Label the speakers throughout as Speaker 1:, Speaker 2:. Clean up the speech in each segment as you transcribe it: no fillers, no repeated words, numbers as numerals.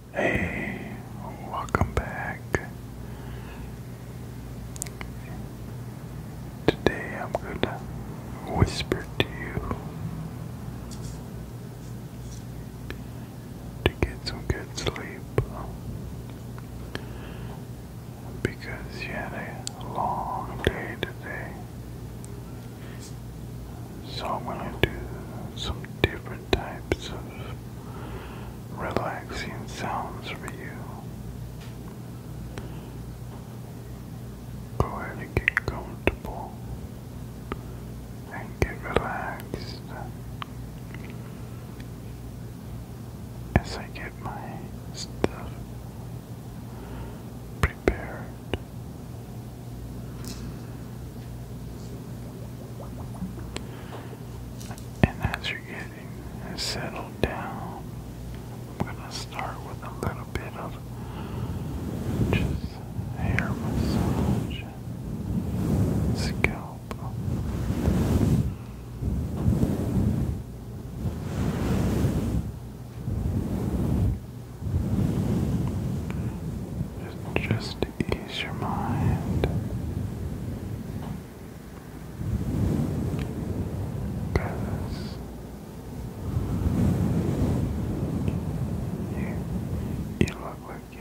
Speaker 1: Hey, welcome back. Today I'm gonna whisper to you to get some good sleep because you had a long day today. So I'm gonna do some different types of relaxing sounds for you. Go ahead and get comfortable and get relaxed as I get my stuff prepared. And as you're getting settled down, I'm gonna start with a little bit of just hair massage, scalp. Just to ease your mind. Because you look like you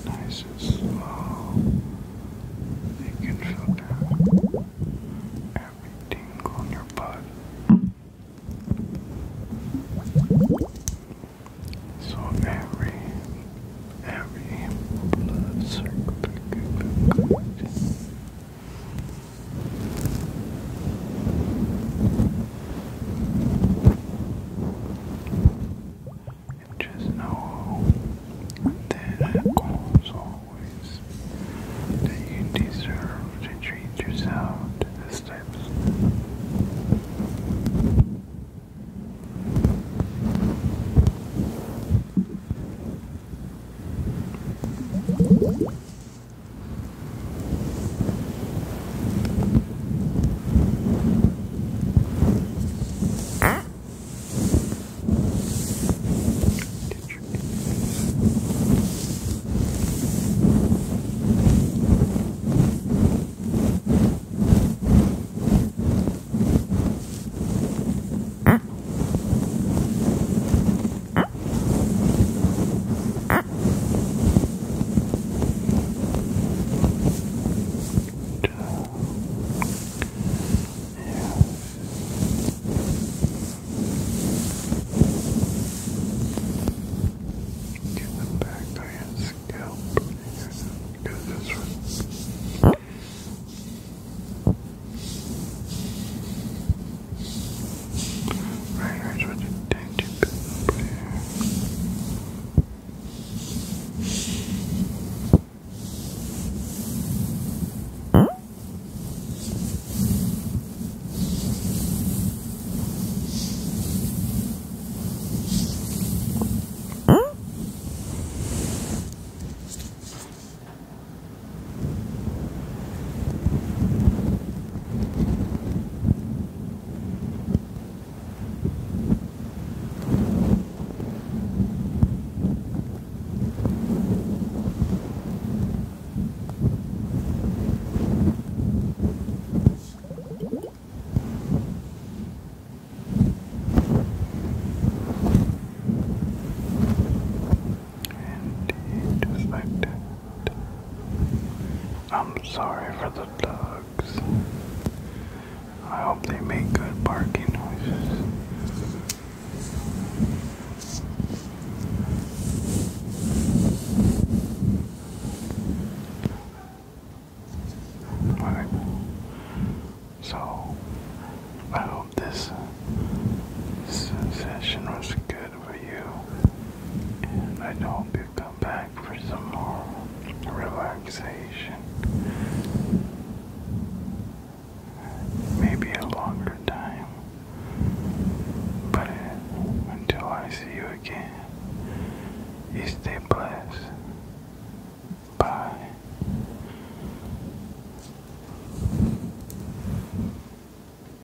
Speaker 1: nice and slow. You can feel every tingle in your body. So every blood circle good. And just know that as always that you deserve to treat yourself to this type of stuff. I'm sorry for the dogs. I hope they make good barking noises. Alright. So, I hope this session was good for you. And I hope you come back for some more relaxation. Maybe a longer time. But until I see you again, you stay blessed.